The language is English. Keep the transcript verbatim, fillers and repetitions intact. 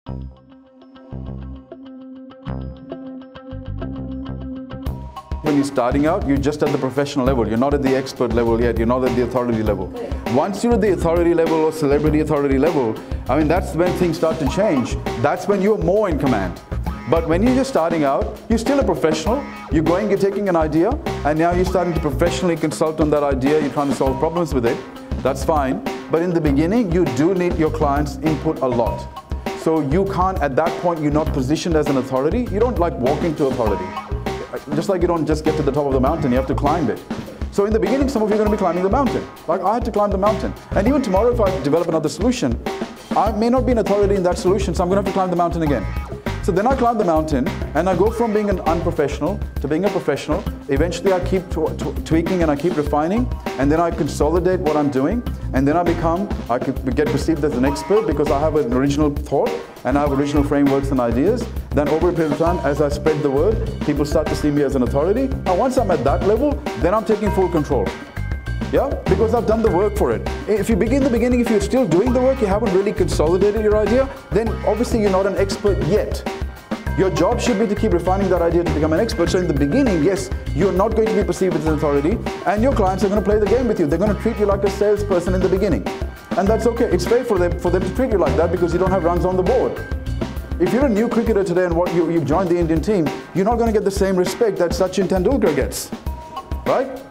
When you're starting out, you're just at the professional level. You're not at the expert level yet. You're not at the authority level. Once you're at the authority level or celebrity authority level, I mean, that's when things start to change. That's when you're more in command. But when you're just starting out, you're still a professional. You're going, you're taking an idea, and now you're starting to professionally consult on that idea. You're trying to solve problems with it. That's fine. But in the beginning, you do need your client's input a lot. So you can't, at that point, you're not positioned as an authority. You don't like walk into authority. Just like you don't just get to the top of the mountain, you have to climb it. So in the beginning, some of you are going to be climbing the mountain. Like I had to climb the mountain. And even tomorrow, if I develop another solution, I may not be an authority in that solution, so I'm going to have to climb the mountain again. So then I climb the mountain, and I go from being an unprofessional to being a professional. Eventually, I keep tweaking and I keep refining, and then I consolidate what I'm doing, and then I become, I could get perceived as an expert because I have an original thought, and I have original frameworks and ideas. Then over a period of time, as I spread the word, people start to see me as an authority. Now once I'm at that level, then I'm taking full control. Yeah, because I've done the work for it. If you begin the beginning, if you're still doing the work, you haven't really consolidated your idea, then obviously you're not an expert yet. Your job should be to keep refining that idea to become an expert. So in the beginning, yes, you're not going to be perceived as an authority, and your clients are going to play the game with you. They're going to treat you like a salesperson in the beginning. And that's okay. It's fair for them, for them to treat you like that because you don't have runs on the board. If you're a new cricketer today and what you, you've joined the Indian team, you're not going to get the same respect that Sachin Tendulkar gets, right?